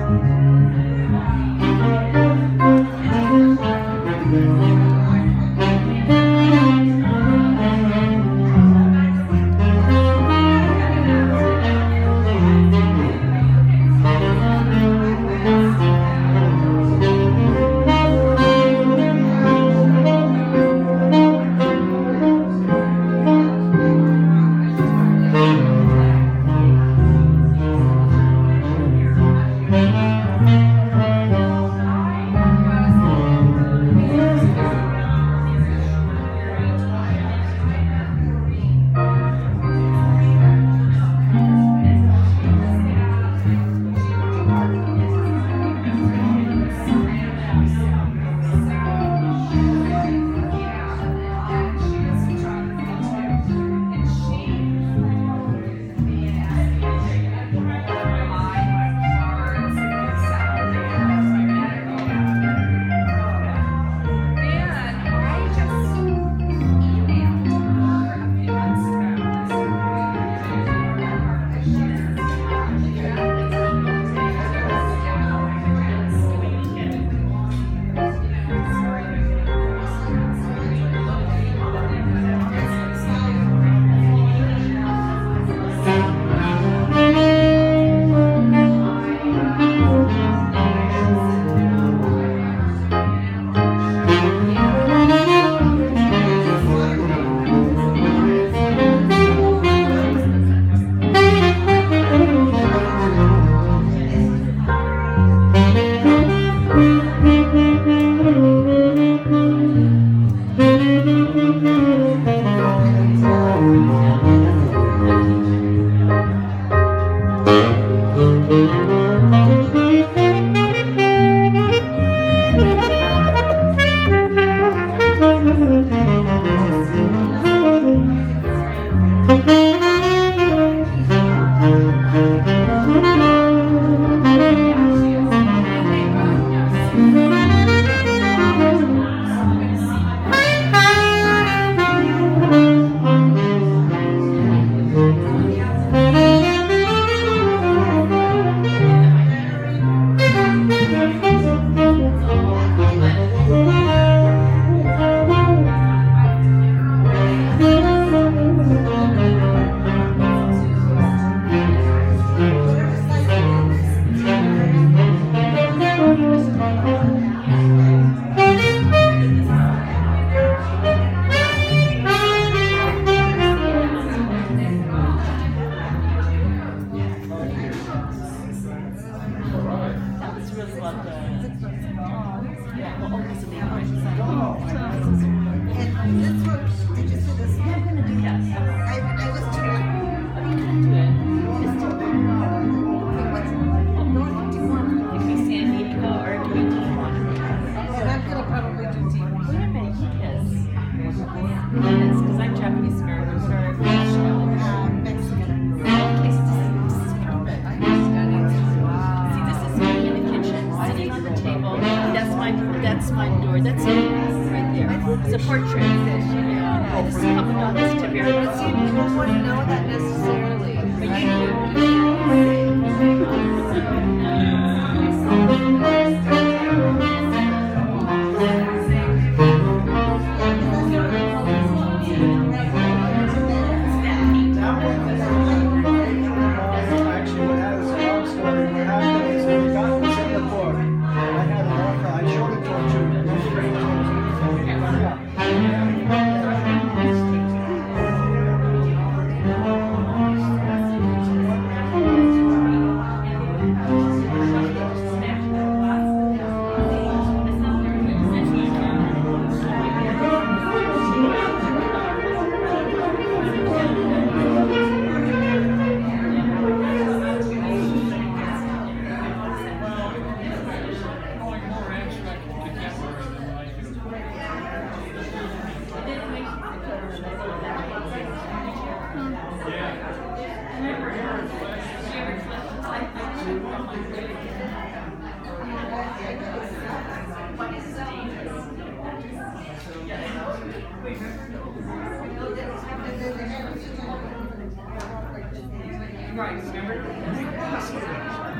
Right, remember?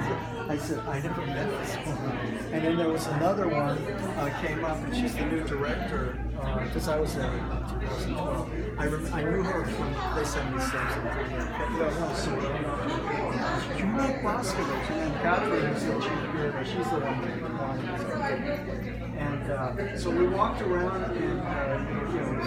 I said, I never met this woman. And then there was another one came up, and she's the new director, because I was there in 2012. I knew her from, they sent me things. You like Boscovich, and then Catherine said she's the one that wanted. And so we walked around, and you know,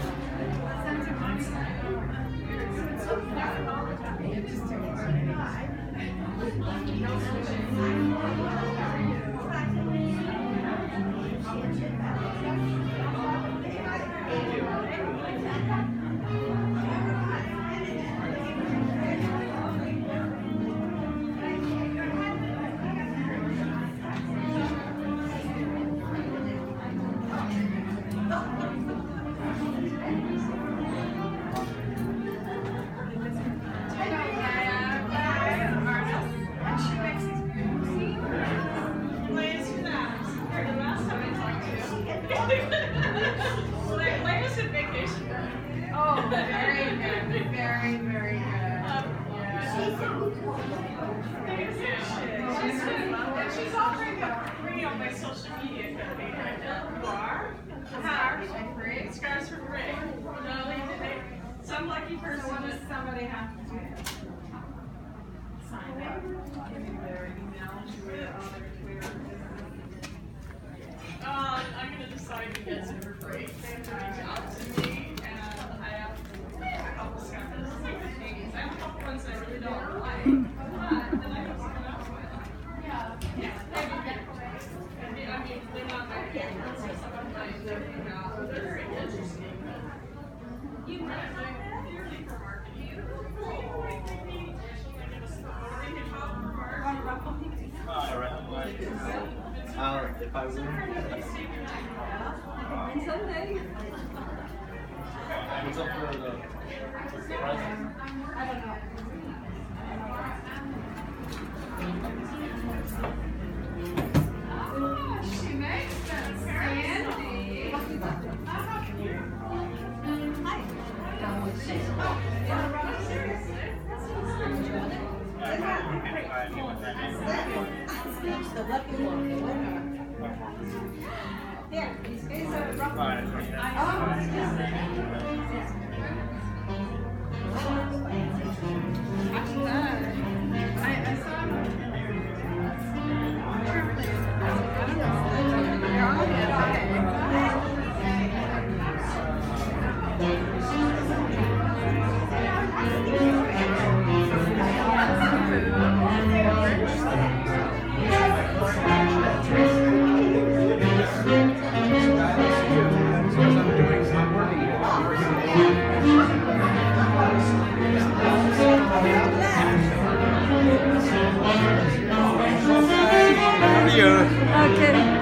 Where does she live? She's offering up for free on my social media campaign. You are? Scars for free. Some lucky person. What does somebody have to do? Sign up. Give their email to it on their Twitter. I'm going to decide who gets it for free. They have to reach out to me, and I have a couple skeptics. I have a couple ones I really don't like, but then I have someone else with. Yeah. I mean, they're not my favorites, so some of my they're very interesting. You might like purely for marketing. If I win. Someday. What's up for the prizes? I don't know. She makes sense. Candy. The lucky one, the winner. Yeah, these guys are rough. Okay.